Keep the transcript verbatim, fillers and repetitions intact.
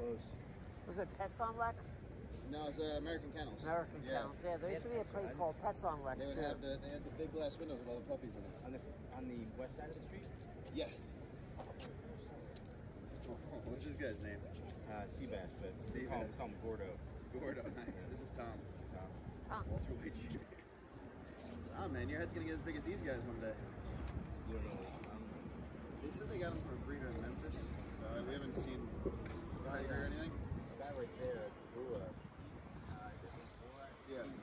closed. Was it Pets on Lex? No, it's uh, American Kennels. American yeah. Kennels. Yeah, there used to be a place called Pets on Lex. They would too. have the they had the big glass windows with all the puppies in it. On the on the west side of the street. Yeah. What's this guy's name? Uh, Seabass, but Seabass. Call, him- call him Gordo. Gordo, nice. This is Tom. Tom. Tom. Walter White Junior Oh man, your head's gonna get as big as these guys one day. You don't know. Um, They said they got them from a breeder in Memphis, so we haven't seen Tiger or anything. the guy right there, Brewer. Uh, Yeah. He